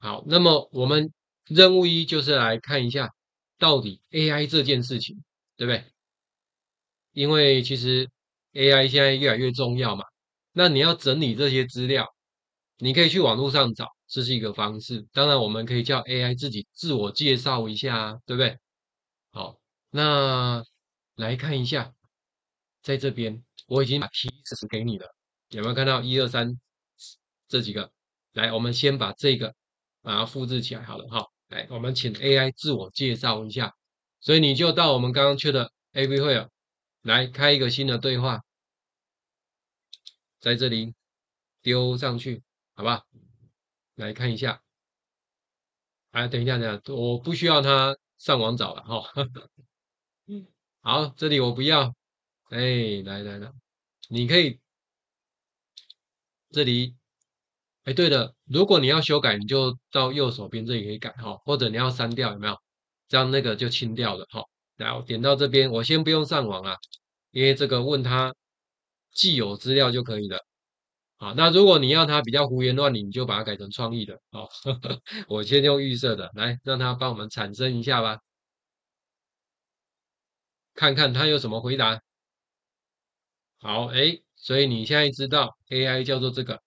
好，那么我们任务一就是来看一下到底 AI 这件事情，对不对？因为其实 AI 现在越来越重要嘛，那你要整理这些资料，你可以去网络上找，这是一个方式。当然，我们可以叫 AI 自己自我介绍一下啊，对不对？好，那来看一下，在这边我已经把提示给你了，有没有看到一二三这几个？来，我们先把这个把它复制起来好了哈。来，我们请 AI 自我介绍一下，所以你就到我们刚刚去的 AV 会了，来开一个新的对话，在这里丢上去，好吧？来看一下，哎，等一下，等一下，我不需要他上网找了哈。好，这里我不要，哎，来来来，你可以这里，哎，对了，如果你要修改，你就到右手边这里可以改哈，或者你要删掉，有没有？这样那个就清掉了哈。来，我点到这边，我先不用上网啊，因为这个问他既有资料就可以了。好，那如果你要他比较胡言乱语，你就把它改成创意的哦。我先用预设的，来让他帮我们产生一下吧，看看他有什么回答。好，哎，所以你现在知道 AI 叫做这个。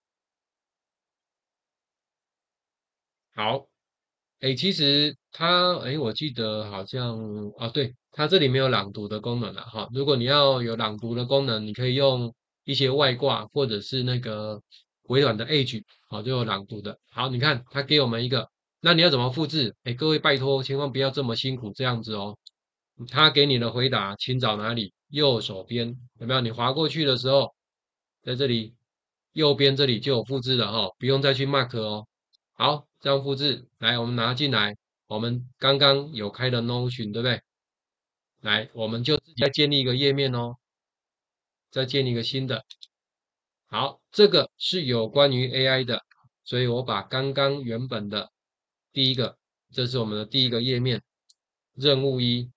好，哎，其实它，哎，我记得好像啊，对，它这里没有朗读的功能了哈。如果你要有朗读的功能，你可以用一些外挂或者是那个微软的 Edge，好，就有朗读的。好，你看它给我们一个，那你要怎么复制？哎，各位拜托，千万不要这么辛苦这样子哦。他给你的回答，请找哪里？右手边有没有？你划过去的时候，在这里右边这里就有复制了哈，不用再去 mark 哦。好，这样复制，来，我们拿进来，我们刚刚有开的 Notion，对不对？来，我们就自己再建立一个页面哦，再建立一个新的。好，这个是有关于 AI 的，所以我把刚刚原本的第一个，这是我们的第一个页面，任务一，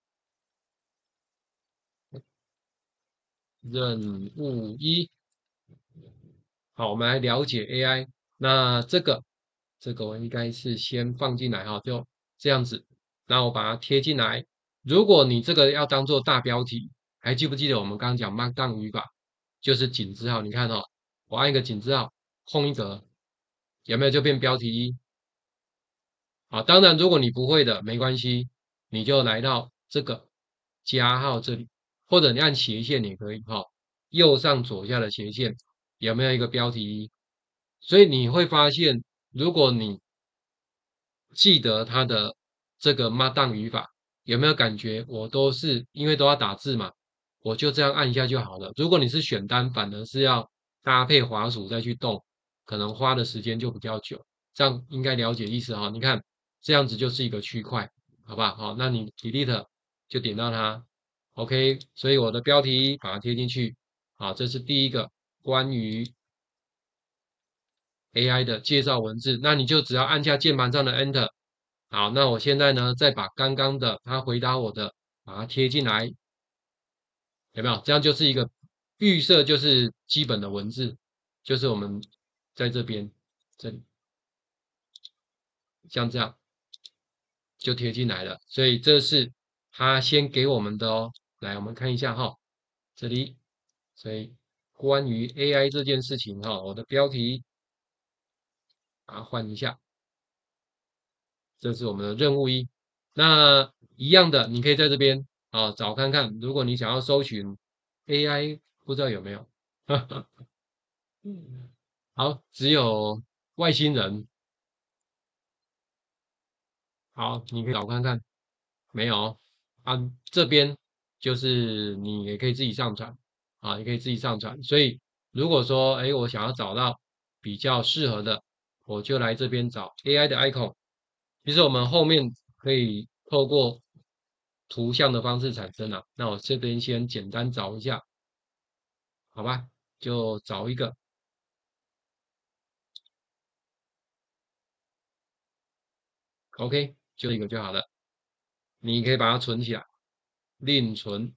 任务一。好，我们来了解 AI。那这个我应该是先放进来哈，就这样子。那我把它贴进来。如果你这个要当做大标题，还记不记得我们刚刚讲 Markdown 语法，就是井字号？你看哦，我按一个井字号，空一格，有没有就变标题一？好，当然如果你不会的，没关系，你就来到这个加号这里，或者你按斜线也可以哈，右上左下的斜线有没有一个标题一？所以你会发现，如果你记得它的这个 Markdown 语法，有没有感觉我都是因为都要打字嘛，我就这样按一下就好了。如果你是选单，反而是要搭配滑鼠再去动，可能花的时间就比较久。这样应该了解意思哈。你看这样子就是一个区块，好吧？好，那你 delete 就点到它，OK。所以我的标题把它贴进去，好，这是第一个关于 AI 的介绍文字，那你就只要按下键盘上的 Enter。好，那我现在呢，再把刚刚的他回答我的，把它贴进来，有没有？这样就是一个预设，就是基本的文字，就是我们在这边这里像这样就贴进来了。所以这是他先给我们的哦。来，我们看一下哈，这里，所以关于 AI 这件事情哈，我的标题把它换一下。这是我们的任务一。那一样的，你可以在这边啊找看看，如果你想要搜寻 AI，不知道有没有？好，只有外星人。好，你可以找看看，没有啊？这边就是你也可以自己上传啊，也可以自己上传。所以如果说，哎，我想要找到比较适合的，我就来这边找 AI 的 icon。其实我们后面可以透过图像的方式产生啊。那我这边先简单找一下，好吧？就找一个，OK，就一个就好了。你可以把它存起来，另存。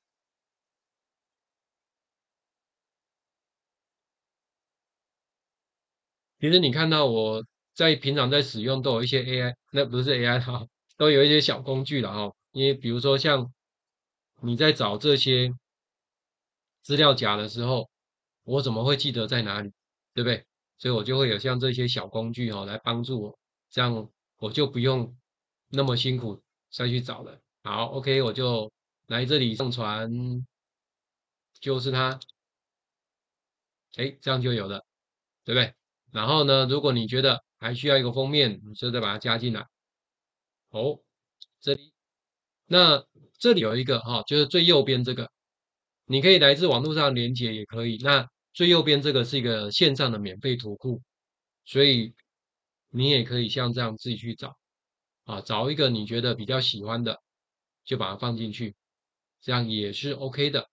其实你看到我在平常在使用都有一些 AI，那不是 AI 哈，都有一些小工具了哈。因为比如说像你在找这些资料夹的时候，我怎么会记得在哪里，对不对？所以我就会有像这些小工具哈来帮助我，这样我就不用那么辛苦再去找了。好，OK，我就来这里上传，就是它，哎，这样就有了，对不对？然后呢，如果你觉得还需要一个封面，你就再把它加进来。哦，这里，那这里有一个哈，就是最右边这个，你可以来自网络上连接也可以。那最右边这个是一个线上的免费图库，所以你也可以像这样自己去找啊，找一个你觉得比较喜欢的，就把它放进去，这样也是 OK 的，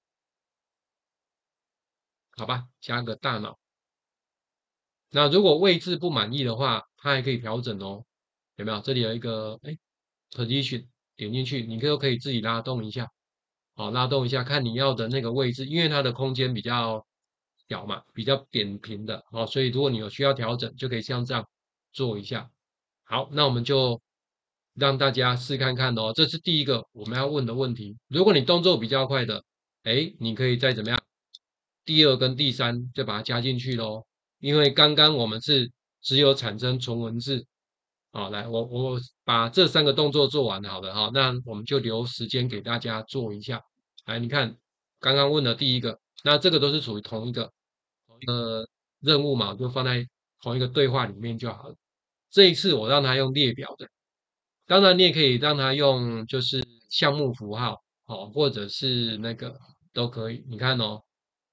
好吧？加个大脑。那如果位置不满意的话，它还可以调整哦，有没有？这里有一个position，点进去，你可以自己拉动一下，好，拉动一下，看你要的那个位置，因为它的空间比较小嘛，比较扁平的，好，所以如果你有需要调整，就可以像这样做一下。好，那我们就让大家试看看哦，这是第一个我们要问的问题。如果你动作比较快的，你可以再怎么样，第二跟第三就把它加进去咯。因为刚刚我们是只有产生纯文字，好，来，我把这三个动作做完好了哈，那我们就留时间给大家做一下。来，你看刚刚问的第一个，那这个都是属于同一个任务嘛，就放在同一个对话里面就好了。这一次我让他用列表的，当然你也可以让他用就是项目符号，哦，或者是那个都可以。你看哦，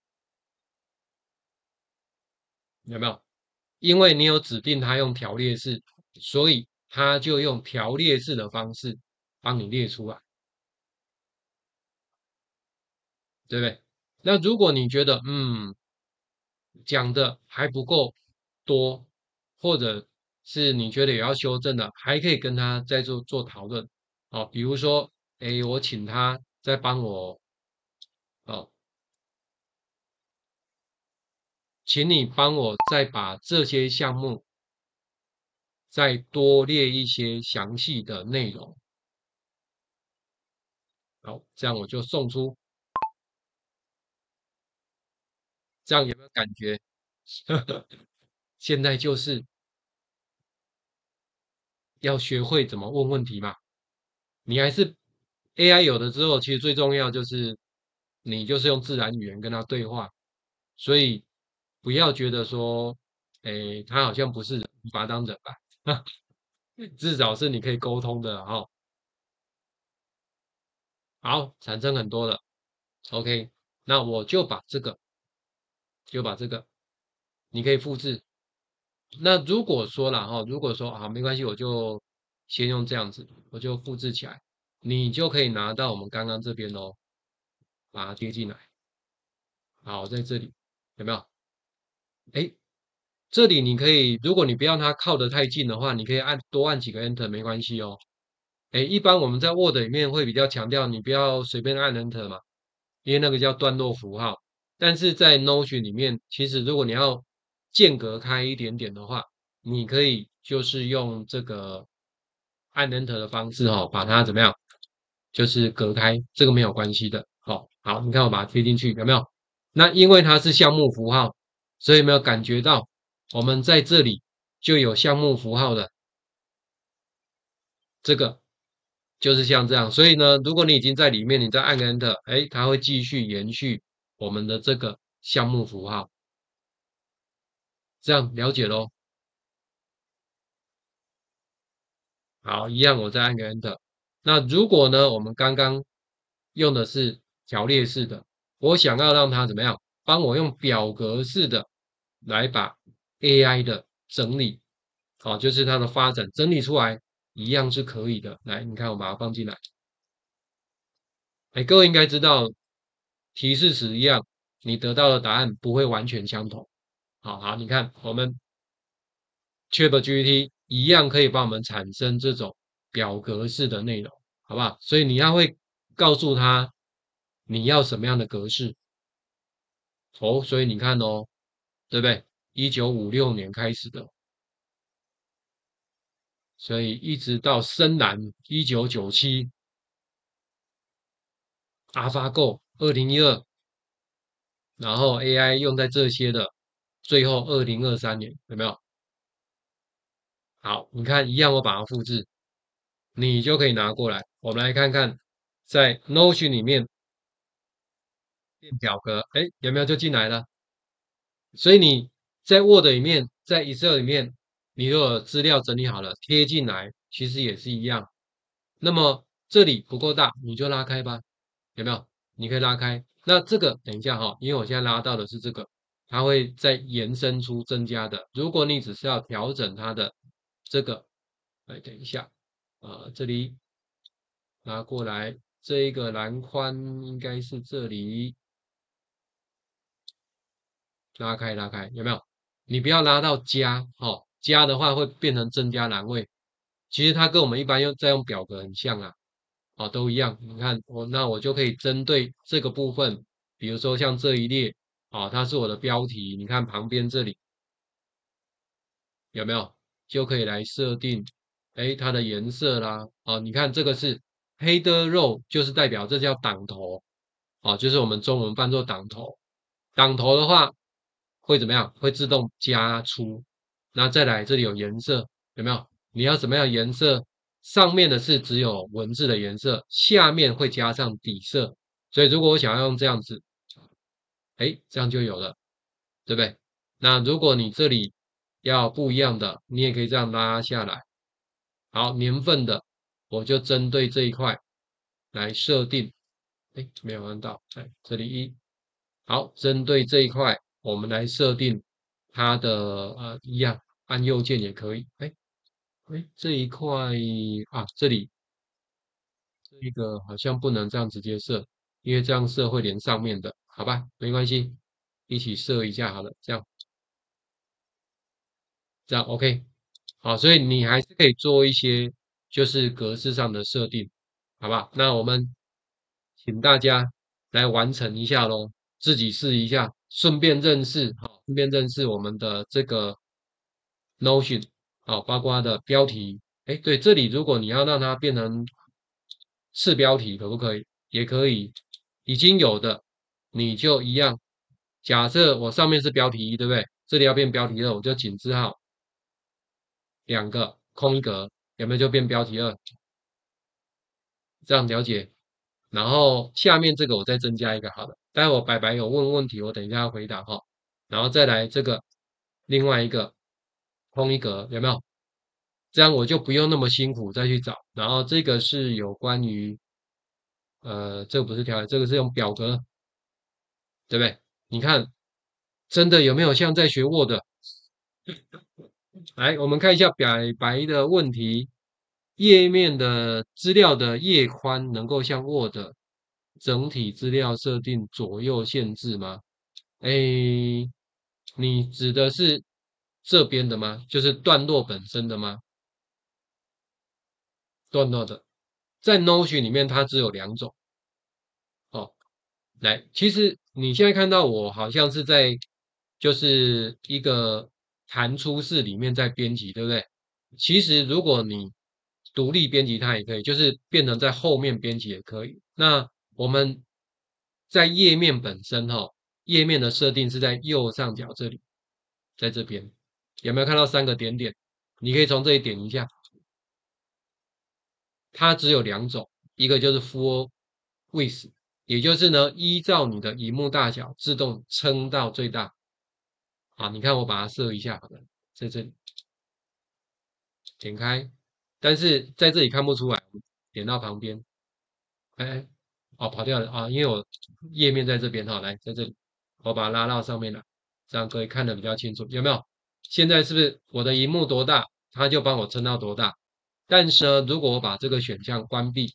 有没有？因为你有指定他用条列式，所以他就用条列式的方式帮你列出来，对不对？那如果你觉得讲的还不够多，或者是你觉得也要修正的，还可以跟他再做讨论。哦，比如说，我请他再帮我，哦，请你帮我再把这些项目再多列一些详细的内容。好，这样我就送出，这样有没有感觉？现在就是要学会怎么问问题嘛。你还是 AI 有了之后，其实最重要就是你就是用自然语言跟他对话，所以不要觉得说，他好像不是人，把他当人吧，至少是你可以沟通的哈。好，产生很多了，OK，那我就把这个，你可以复制。那如果说了哈，如果说啊没关系，我就先用这样子，我就复制起来，你就可以拿到我们刚刚这边哦，把它贴进来。好，在这里有没有？哎，这里你可以，如果你不要它靠得太近的话，你可以多按几个 Enter 没关系哦。一般我们在 Word 里面会比较强调你不要随便按 Enter 嘛，因为那个叫段落符号。但是在 Notion 里面，其实如果你要间隔开一点点的话，你可以就是用这个按 Enter 的方式把它怎么样，就是隔开，这个没有关系的。好，好，你看我把它贴进去，有没有？那因为它是项目符号，所以有没有感觉到我们在这里就有项目符号的这个，就是像这样。所以呢，如果你已经在里面，你再按个 Enter，它会继续延续我们的这个项目符号。这样了解咯。好，一样我再按个 Enter。那如果呢，我们刚刚用的是条列式的，我想要让它怎么样？帮我用表格式的来把 AI 的整理，好，就是它的发展整理出来，一样是可以的。来，你看我把它放进来，各位应该知道，提示词一样，你得到的答案不会完全相同。好好，你看我们 ChatGPT 一样可以帮我们产生这种表格式的内容，好不好？所以你要会告诉他你要什么样的格式哦。所以你看哦，对不对？1956年开始的， 所以一直到深蓝1997 AlphaGo 2012，然后 AI 用在这些的，最后2023年有没有？好，你看一样，我把它复制，你就可以拿过来。我们来看看，在 Notion 里面变表格，哎，有没有就进来了？所以你在 Word 里面，在 Excel 里面，你如果资料整理好了，贴进来，其实也是一样。那么这里不够大，你就拉开吧，有没有？你可以拉开。那这个等一下哈，因为我现在拉到的是这个，它会再延伸出增加的。如果你只是要调整它的这个，来等一下，这里拿过来，这一个栏宽应该是这里，拉开拉开，有没有？你不要拉到加，哦，加的话会变成增加栏位。其实它跟我们一般用表格很像啊。啊，都一样。你看那我就可以针对这个部分，比如说像这一列啊，它是我的标题，你看旁边这里有没有，就可以来设定，哎，它的颜色啦。啊，你看这个是黑的肉，就是代表这叫档头，啊，就是我们中文翻作档头。档头的话会怎么样？会自动加粗。那再来这里有颜色，有没有？你要什么样颜色？上面的是只有文字的颜色，下面会加上底色。所以如果我想要用这样子，哎，这样就有了，对不对？那如果你这里要不一样的，你也可以这样拉下来。好，年份的，我就针对这一块来设定。哎，没有按到，哎，这里好，针对这一块，我们来设定它的一样，按右键也可以。这一块啊，这里这一个好像不能这样直接设，因为这样设会连上面的，好吧？没关系，一起设一下好了，这样 OK。好，所以你还是可以做一些就是格式上的设定，好吧？那我们请大家来完成一下咯，自己试一下，顺便认识，好，顺便认识我们的这个 Notion，好，包括它的标题。哎，对，这里如果你要让它变成次标题，可不可以？也可以，已经有的你就一样。假设我上面是标题一，对不对？这里要变标题二，我就井字号两个空一格，有没有就变标题二？这样了解。然后下面这个我再增加一个，好了，待会我白白有问题，我等一下要回答哈。然后再来这个另外一个空一格，有没有？这样我就不用那么辛苦再去找。然后这个是有关于这个不是条列，这个是用表格，对不对？你看真的有没有像在学 Word？来，我们看一下表白的问题。页面的资料的页宽能够像 Word 整体资料设定左右限制吗？诶，你指的是这边的吗？就是段落本身的吗？段落的，在 Notion 里面它只有两种。哦，来，其实你现在看到我好像是在就是一个弹出式里面在编辑，对不对？其实如果你独立编辑它也可以，就是变成在后面编辑也可以。那我们在页面本身哈，页面的设定是在右上角这里，在这边有没有看到三个点点？你可以从这里点一下，它只有两种，一个就是 Full Width，也就是呢依照你的荧幕大小自动撑到最大。好，你看我把它设一下好了，在这里点开，但是在这里看不出来，点到旁边，哎，哦，跑掉了啊，因为我页面在这边哈，来在这里，我把它拉到上面来，这样可以看得比较清楚，有没有？现在是不是我的荧幕多大，它就帮我撑到多大？但是呢，如果我把这个选项关闭，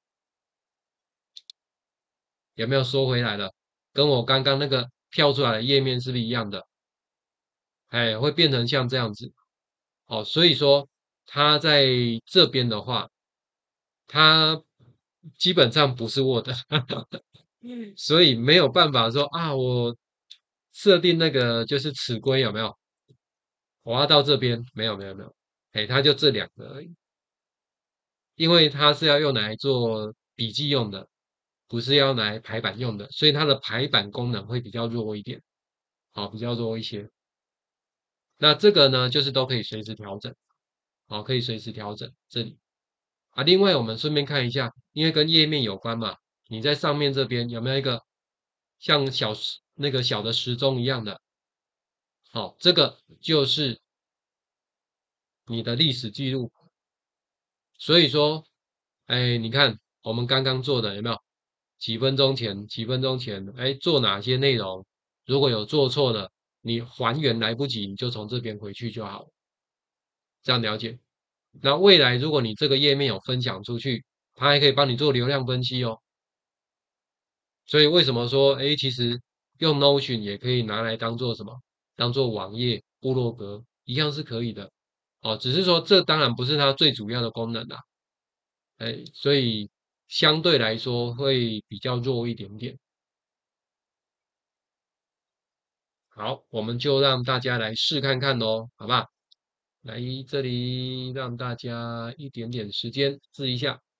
有没有缩回来了？跟我刚刚那个跳出来的页面是不是一样的？哎，会变成像这样子。哦，所以说它在这边的话，它基本上不是 Word，所以没有办法说啊，我设定那个就是尺规有没有？我要到这边，没有没有没有， 哎，它就这两个而已，因为它是要用来做笔记用的，不是要拿来排版用的，所以它的排版功能会比较弱一点，好，比较弱一些。那这个呢，就是都可以随时调整，好，可以随时调整这里啊。另外，我们顺便看一下，因为跟页面有关嘛，你在上面这边有没有一个像那个小的时钟一样的？好，这个就是你的历史记录。所以说，哎，你看我们刚刚做的有没有？几分钟前，几分钟前，哎，做哪些内容？如果有做错的，你还原来不及，你就从这边回去就好了，这样了解。那未来如果你这个页面有分享出去，它还可以帮你做流量分析哦。所以为什么说，哎，其实用 Notion 也可以拿来当做什么？当做网页、部落格一样是可以的。哦，只是说这当然不是它最主要的功能啦。哎，所以相对来说会比较弱一点点。好，我们就让大家来试看看咯，好吧？来这里让大家一点点时间试一下。